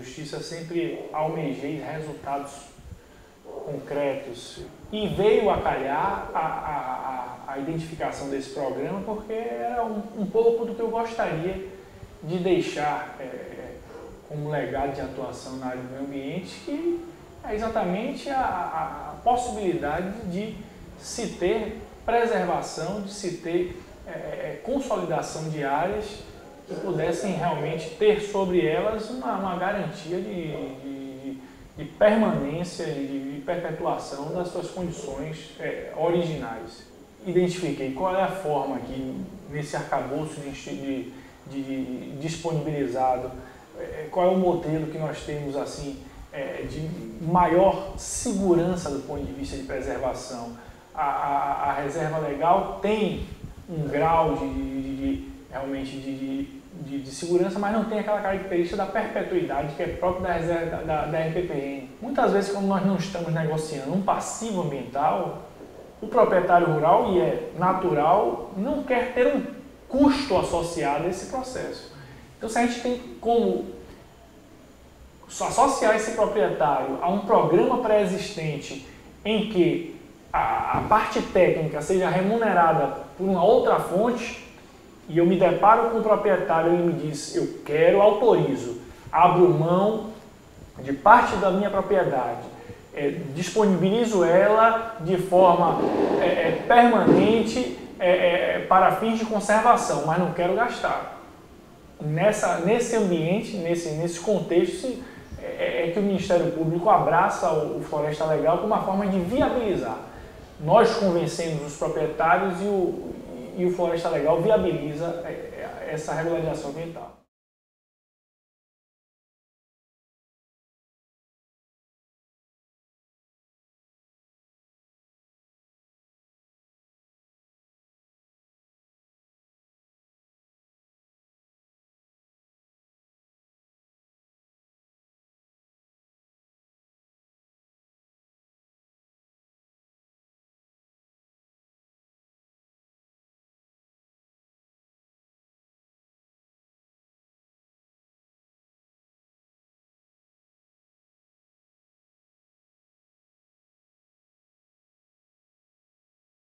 Justiça sempre almejei resultados concretos e veio a calhar a identificação desse programa porque era um pouco do que eu gostaria de deixar como legado de atuação na área do meio ambiente, que é exatamente a possibilidade de se ter preservação, de se ter consolidação de áreas que pudessem realmente ter sobre elas uma garantia de permanência, de perpetuação das suas condições originais. Identifiquei qual é a forma que, nesse arcabouço de disponibilizado, qual é o modelo que nós temos assim de maior segurança do ponto de vista de preservação. A reserva legal tem um grau realmente de segurança, mas não tem aquela característica da perpetuidade que é própria da reserva da RPPN. Muitas vezes, quando nós não estamos negociando um passivo ambiental, o proprietário rural, e é natural, não quer ter um custo associado a esse processo. Então, se a gente tem como associar esse proprietário a um programa pré-existente em que a parte técnica seja remunerada por uma outra fonte, e eu me deparo com o proprietário e ele me diz, eu quero, autorizo, abro mão de parte da minha propriedade, disponibilizo ela de forma permanente para fins de conservação, mas não quero gastar. Nesse ambiente, nesse contexto, que o Ministério Público abraça o Floresta Legal como uma forma de viabilizar. Nós convencemos os proprietários e o Floresta Legal viabiliza essa regularização ambiental.